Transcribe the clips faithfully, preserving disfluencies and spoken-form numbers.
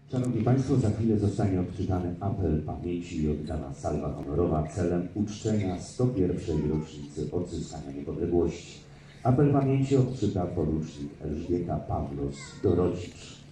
Szanowni Państwo, za chwilę zostanie odczytany apel pamięci i oddana salwa honorowa celem uczczenia sto pierwszej rocznicy odzyskania niepodległości. Apel pamięci odczyta porucznik Elżbieta Pawlos-Dorodzicz.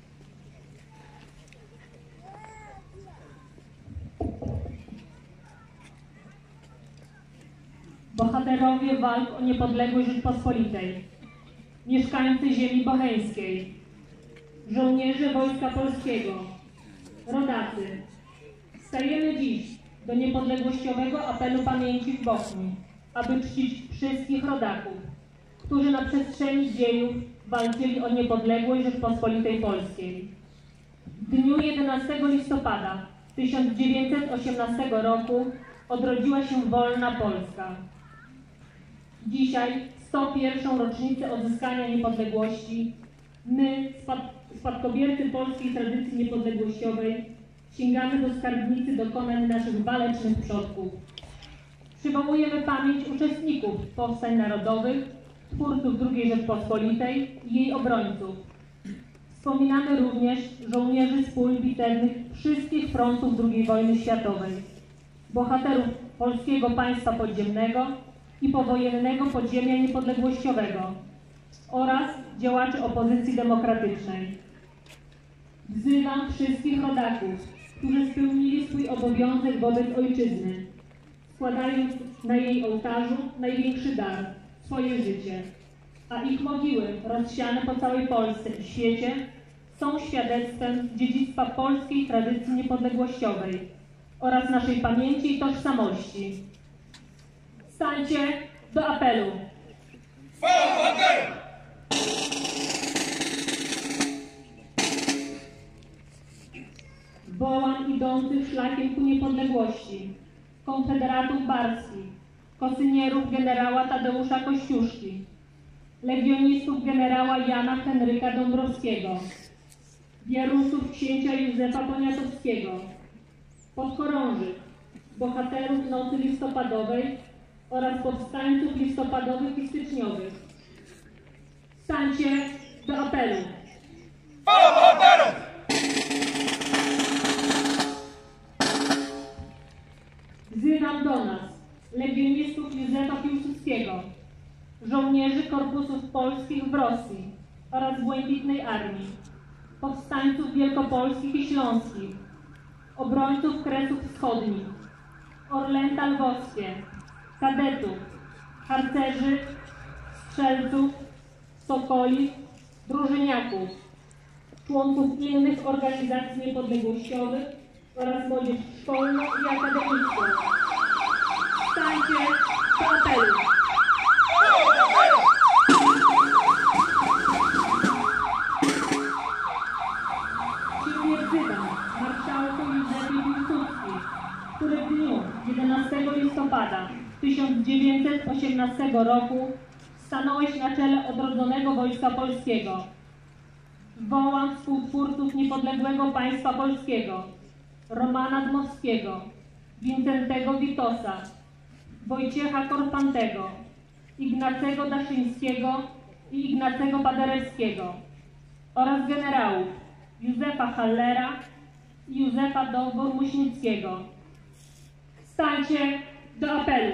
Bohaterowie walk o niepodległość Rzeczpospolitej, mieszkańcy ziemi bocheńskiej, żołnierze Wojska Polskiego, rodacy, stajemy dziś do niepodległościowego apelu pamięci w Bochni, aby czcić wszystkich rodaków, którzy na przestrzeni dziejów walczyli o niepodległość Rzeczpospolitej Polskiej. W dniu jedenastego listopada tysiąc dziewięćset osiemnastego roku odrodziła się wolna Polska. Dzisiaj, sto pierwszą rocznicę odzyskania niepodległości, my, spad spadkobiercy polskiej tradycji niepodległościowej, sięgamy do skarbnicy dokonań naszych walecznych przodków. Przywołujemy pamięć uczestników powstań narodowych, twórców drugiej Rzeczpospolitej i jej obrońców. Wspominamy również żołnierzy z pól bitewnych wszystkich frontów drugiej wojny światowej, bohaterów polskiego państwa podziemnego i powojennego podziemia niepodległościowego oraz działaczy opozycji demokratycznej. Wzywam wszystkich rodaków, którzy spełnili swój obowiązek wobec ojczyzny, składając na jej ołtarzu największy dar, swoje życie, a ich mogiły rozsiane po całej Polsce i świecie są świadectwem dziedzictwa polskiej tradycji niepodległościowej oraz naszej pamięci i tożsamości. Stańcie do apelu! Wołam idących szlakiem ku niepodległości, konfederatów barskich, kosynierów generała Tadeusza Kościuszki, legionistów generała Jana Henryka Dąbrowskiego, wiarusów księcia Józefa Poniatowskiego, podchorążych, bohaterów nocy listopadowej oraz powstańców listopadowych i styczniowych. Stańcie do apelu! Wzywam do nas legionistów Józefa Piłsudskiego, żołnierzy korpusów polskich w Rosji oraz Błękitnej Armii, powstańców wielkopolskich i śląskich, obrońców Kresów Wschodnich, Orlęta Lwowskie, kadetów, harcerzy, strzelców, sokoli, drużyniaków, członków innych organizacji niepodległościowych oraz młodzież szkolną i akademicką. Stańcie do apelu! Silnie wzywam marszałku Józefie Piłsudski, który w dniu jedenastego listopada tysiąc dziewięćset osiemnastego roku stanąłeś na czele odrodzonego Wojska Polskiego. Wołam współtwórców niepodległego państwa polskiego, Romana Dmowskiego, Wincentego Witosa, Wojciecha Korfantego, Ignacego Daszyńskiego i Ignacego Paderewskiego oraz generałów Józefa Hallera i Józefa Dowbor-Muśnickiego. Stańcie do apelu!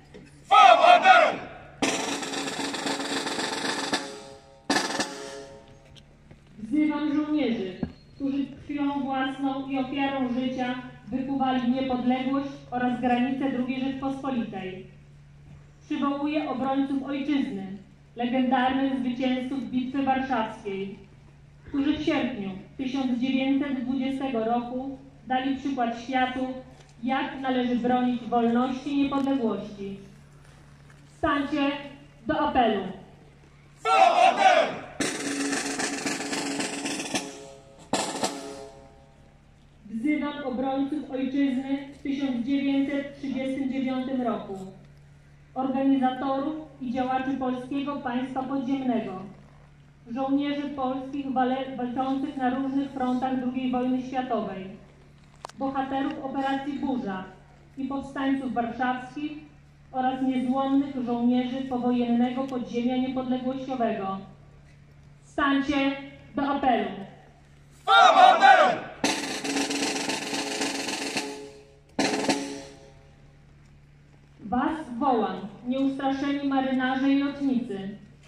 Wzywam żołnierzy, którzy krwią własną i ofiarą życia wykuwali niepodległość oraz granice drugiej Rzeczpospolitej. Przywołuję obrońców ojczyzny, legendarnych zwycięzców Bitwy Warszawskiej, którzy w sierpniu tysiąc dziewięćset dwudziestego roku dali przykład światu, jak należy bronić wolności i niepodległości. Stańcie do apelu! Wzywam obrońców ojczyzny w tysiąc dziewięćset trzydziestym dziewiątym roku, organizatorów i działaczy polskiego państwa podziemnego, żołnierzy polskich walczących na różnych frontach drugiej wojny światowej, bohaterów operacji Burza i powstańców warszawskich oraz niezłomnych żołnierzy powojennego podziemia niepodległościowego. Stańcie do apelu!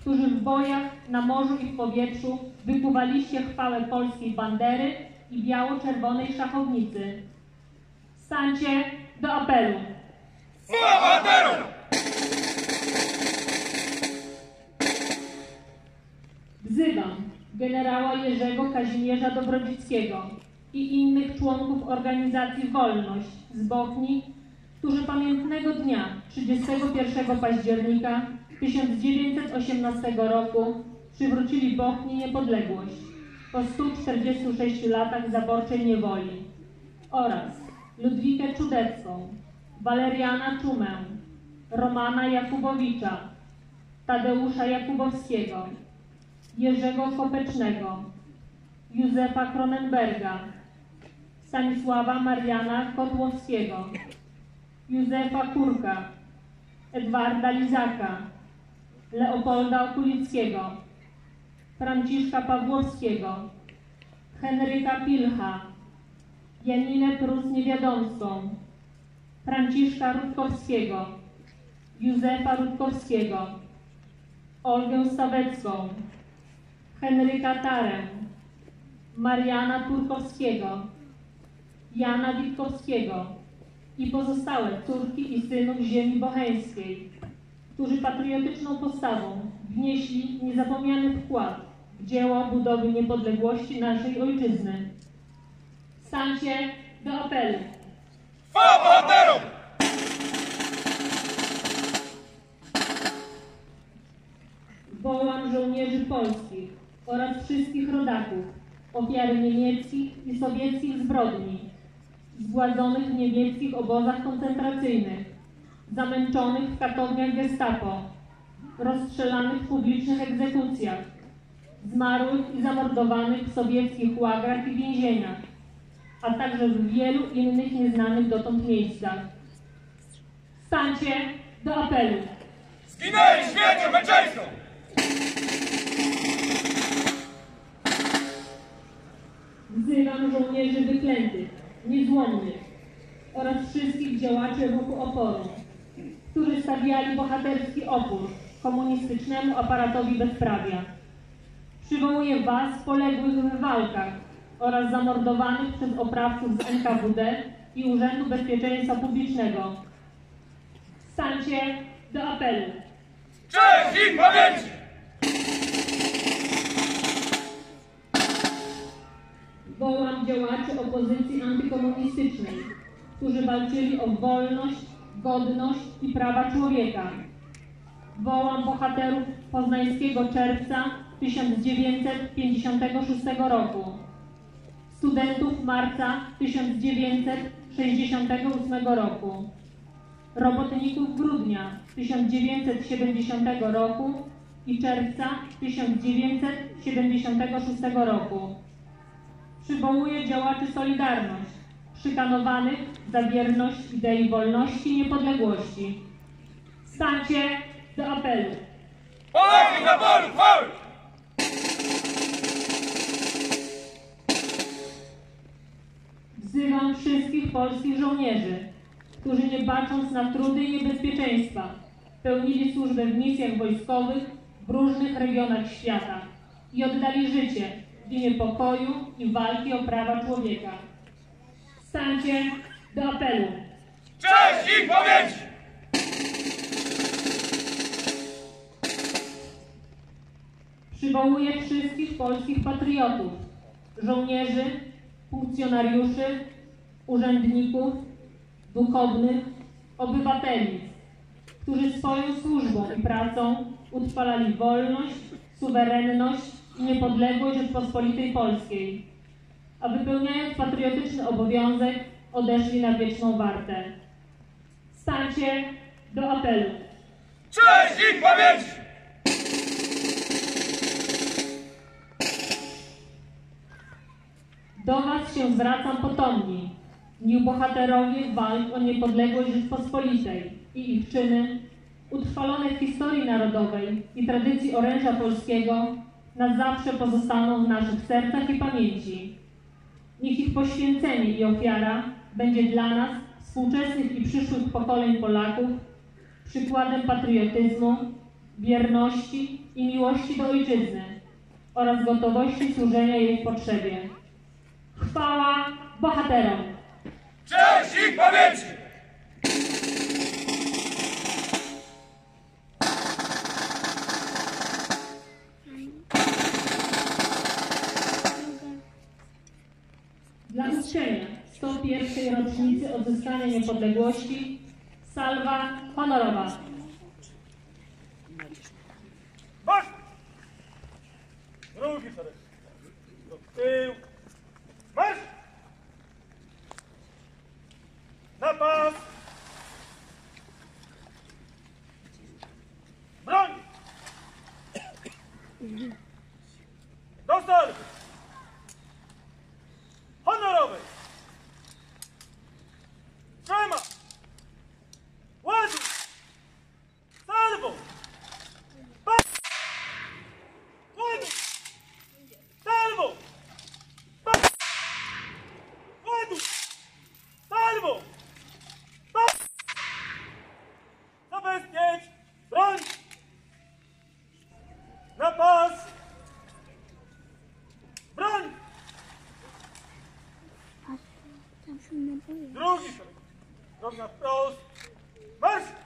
którzy w bojach na morzu i w powietrzu wykuwaliście chwałę polskiej bandery i biało-czerwonej szachownicy. Stańcie do apelu. Wzywam generała Jerzego Kazimierza Dobrodzickiego i innych członków organizacji Wolność z Bochni, którzy pamiętnego dnia trzydziestego pierwszego października tysiąc dziewięćset osiemnastego roku przywrócili Bochni niepodległość po stu czterdziestu sześciu latach zaborczej niewoli, oraz Ludwikę Czudecką, Waleriana Czumę, Romana Jakubowicza, Tadeusza Jakubowskiego, Jerzego Kopecznego, Józefa Kronenberga, Stanisława Mariana Kotłowskiego, Józefa Kurka, Edwarda Lizaka, Leopolda Okulickiego, Franciszka Pawłowskiego, Henryka Pilcha, Janinę Prus-Niewiadomską, Franciszka Rutkowskiego, Józefa Rutkowskiego, Olgę Stawecką, Henryka Tarę, Mariana Turkowskiego, Jana Witkowskiego i pozostałe córki i synów ziemi bocheńskiej, którzy patriotyczną postawą wnieśli niezapomniany wkład w dzieło budowy niepodległości naszej ojczyzny. Stańcie do apelu. Chwała bohaterom! Wołam żołnierzy polskich oraz wszystkich rodaków, ofiary niemieckich i sowieckich zbrodni, zgładzonych w niemieckich obozach koncentracyjnych, zamęczonych w katowniach gestapo, rozstrzelanych w publicznych egzekucjach, zmarłych i zamordowanych w sowieckich łagrach i więzieniach, a także w wielu innych nieznanych dotąd miejscach. Stańcie do apelu. Zginęli śmiercią męczeńską! Wzywam żołnierzy wyklętych, niezłomnych oraz wszystkich działaczy ruchu oporu, którzy stawiali bohaterski opór komunistycznemu aparatowi bezprawia. Przywołuję was poległych w walkach oraz zamordowanych przez oprawców z N K W D i Urzędu Bezpieczeństwa Publicznego. Stańcie do apelu. Cześć ich pamięci! Wołam działaczy opozycji antykomunistycznej, którzy walczyli o wolność, godność i prawa człowieka. Wołam bohaterów poznańskiego czerwca tysiąc dziewięćset pięćdziesiątego szóstego roku, studentów marca tysiąc dziewięćset sześćdziesiątego ósmego roku, robotników grudnia tysiąc dziewięćset siedemdziesiątego roku i czerwca tysiąc dziewięćset siedemdziesiątego szóstego roku. Przywołuję działaczy Solidarność, szykanowanych za wierność idei wolności i niepodległości. Stańcie do apelu. Polaki na polu chwały! Wzywam wszystkich polskich żołnierzy, którzy nie bacząc na trudy i niebezpieczeństwa, pełnili służbę w misjach wojskowych w różnych regionach świata i oddali życie w imię pokoju i walki o prawa człowieka. Stańcie do apelu. Cześć ich pamięci! Przywołuję wszystkich polskich patriotów, żołnierzy, funkcjonariuszy, urzędników, duchownych, obywateli, którzy swoją służbą i pracą utrwalali wolność, suwerenność i niepodległość Rzeczpospolitej Polskiej, a wypełniając patriotyczny obowiązek odeszli na wieczną wartę. Stańcie do apelu. Cześć ich pamięci! Do was się zwracam potomni, niech bohaterowie walk o niepodległość Rzeczpospolitej i ich czyny, utrwalone w historii narodowej i tradycji oręża polskiego, na zawsze pozostaną w naszych sercach i pamięci. Niech ich poświęcenie i ofiara będzie dla nas, współczesnych i przyszłych pokoleń Polaków, przykładem patriotyzmu, wierności, i miłości do ojczyzny oraz gotowości służenia jej w potrzebie. Chwała bohaterom! Cześć ich pamięci! Dla uczczenia sto pierwszej rocznicy odzyskania niepodległości salwa honorowa. Marsz! Drugi szereg. Do tyłu. Marsz! Na pas! Broń! Do salwy! Honorowej! Trzyma! Ładuj! Salwą! Pas! Ładuj! Salwą! Pas! Ładuj! Salwą! Pas! Zabezpiecz! Broń! Na pas! Broń! Tam się naboje. Drugi szereg. Drogna wprost. Marsz!